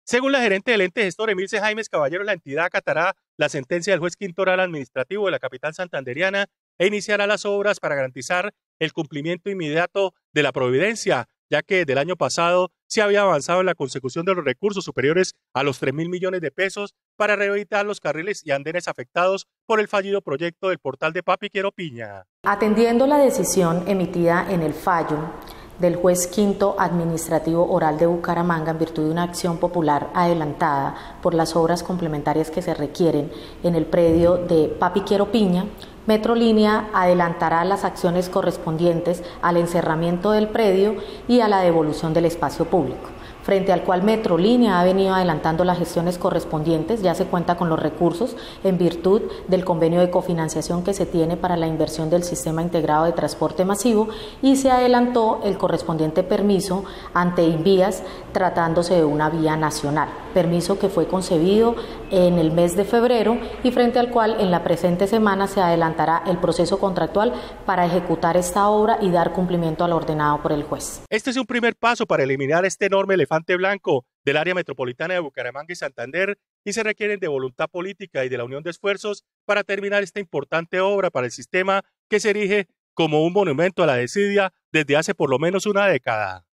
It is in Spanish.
Según la gerente del ente gestor Emilce Jaimes Caballero, la entidad acatará la sentencia del juez quinto oral administrativo de la capital santanderiana e iniciará las obras para garantizar el cumplimiento inmediato de la providencia, ya que desde el año pasado se había avanzado en la consecución de los recursos superiores a los 3.000 millones de pesos para rehabilitar los carriles y andenes afectados por el fallido proyecto del portal de Papi Quiero Piña. Atendiendo la decisión emitida en el fallo del juez quinto administrativo oral de Bucaramanga en virtud de una acción popular adelantada por las obras complementarias que se requieren en el predio de Papi Quiero Piña, Metrolínea adelantará las acciones correspondientes al encerramiento del predio y a la devolución del espacio público, frente al cual Metrolínea ha venido adelantando las gestiones correspondientes. Ya se cuenta con los recursos en virtud del convenio de cofinanciación que se tiene para la inversión del sistema integrado de transporte masivo y se adelantó el correspondiente permiso ante Invías tratándose de una vía nacional, permiso que fue concebido en el mes de febrero y frente al cual en la presente semana se adelantará el proceso contractual para ejecutar esta obra y dar cumplimiento al ordenado por el juez. Este es un primer paso para eliminar este enorme elefante blanco del área metropolitana de Bucaramanga y Santander, y se requieren de voluntad política y de la unión de esfuerzos para terminar esta importante obra para el sistema que se erige como un monumento a la desidia desde hace por lo menos una década.